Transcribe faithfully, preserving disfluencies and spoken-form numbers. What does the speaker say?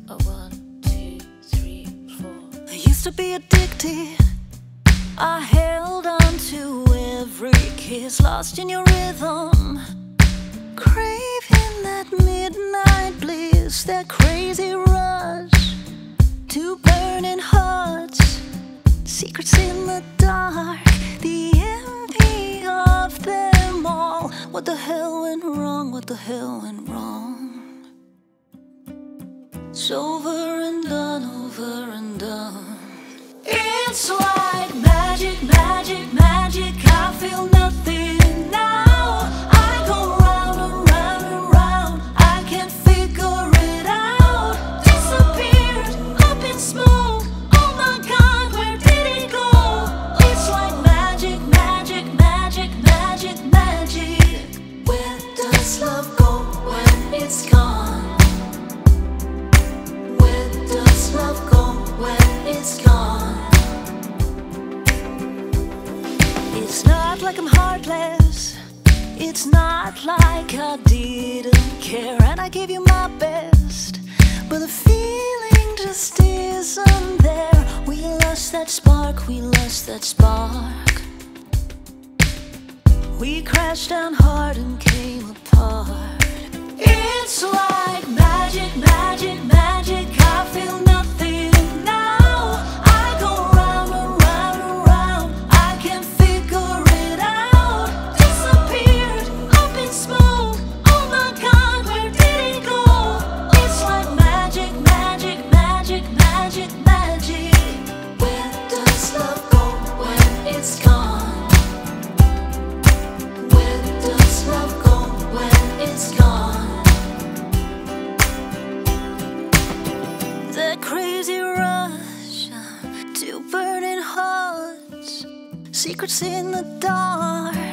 A one, two, three, four. I used to be addicted. I held on to every kiss, lost in your rhythm, craving that midnight bliss, that crazy rush to burning hearts, secrets in the dark, the envy of them all. What the hell went wrong? What the hell went wrong? It's over and done, over and done. It's like magic, magic, magic. I feel nothing now. I go round and round and round. I can't figure it out. Disappeared up in smoke. Oh my God, where did it go? It's like magic, magic, magic, magic, magic. Where does love go when it's gone? Where does love go when it's gone? It's not like I'm heartless. It's not like I didn't care and I gave you my best, but the feeling just isn't there. We lost that spark, we lost that spark. We crashed down hard and came apart. It's like magic, magic, magic. I feel nothing now. I go round and round and round. I can't figure it out. Disappeared up in smoke. Oh my God, where did it go? It's like magic, magic, magic, magic, magic. Where does love go when it's gone? Where does love go when it's gone? That crazy rush to burning hearts, secrets in the dark.